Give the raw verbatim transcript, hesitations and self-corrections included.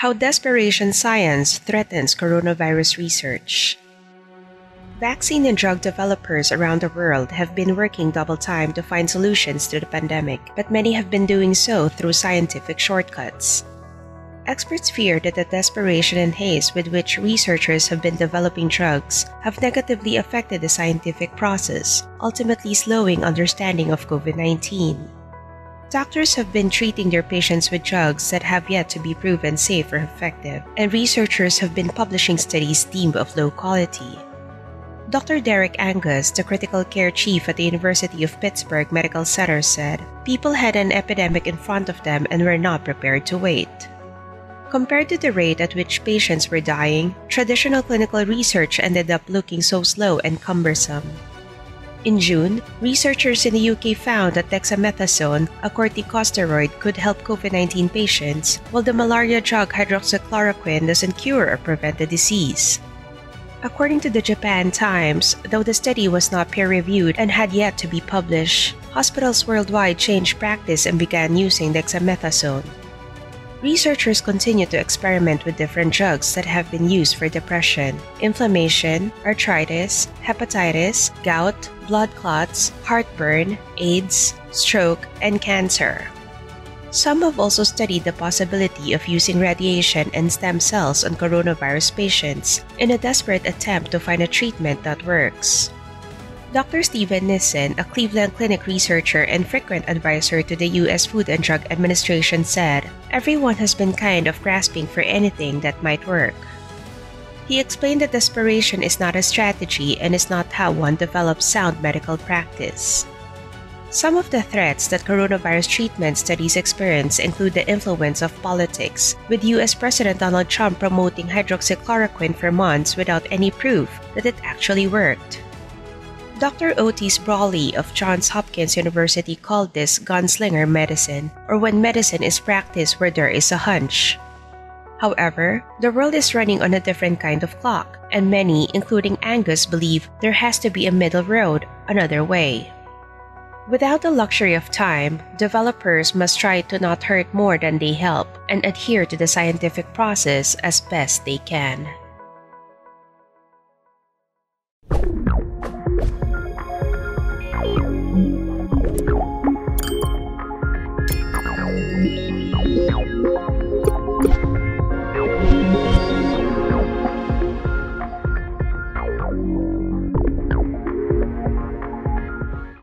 How desperation science threatens coronavirus research. Vaccine and drug developers around the world have been working double time to find solutions to the pandemic, but many have been doing so through scientific shortcuts. Experts fear that the desperation and haste with which researchers have been developing drugs have negatively affected the scientific process, ultimately slowing understanding of COVID nineteen. Doctors have been treating their patients with drugs that have yet to be proven safe or effective, and researchers have been publishing studies deemed of low quality. Doctor Derek Angus, the critical care chief at the University of Pittsburgh Medical Center, said, "People had an epidemic in front of them and were not prepared to wait." Compared to the rate at which patients were dying, traditional clinical research ended up looking so slow and cumbersome. In June, researchers in the U K found that dexamethasone, a corticosteroid, could help COVID nineteen patients, while the malaria drug hydroxychloroquine doesn't cure or prevent the disease. According to the Japan Times, though the study was not peer-reviewed and had yet to be published, hospitals worldwide changed practice and began using dexamethasone. Researchers continue to experiment with different drugs that have been used for depression, inflammation, arthritis, hepatitis, gout, blood clots, heartburn, AIDS, stroke, and cancer. Some have also studied the possibility of using radiation and stem cells on coronavirus patients in a desperate attempt to find a treatment that works. Doctor Steven Nissen, a Cleveland Clinic researcher and frequent advisor to the U S Food and Drug Administration, said, "Everyone has been kind of grasping for anything that might work." He explained that desperation is not a strategy and is not how one develops sound medical practice. Some of the threats that coronavirus treatment studies experience include the influence of politics, with U S President Donald Trump promoting hydroxychloroquine for months without any proof that it actually worked. Doctor Otis Brawley of Johns Hopkins University called this gunslinger medicine, or when medicine is practiced where there is a hunch. However, the world is running on a different kind of clock, and many, including Angus, believe there has to be a middle road, another way. Without the luxury of time, developers must try to not hurt more than they help and adhere to the scientific process as best they can.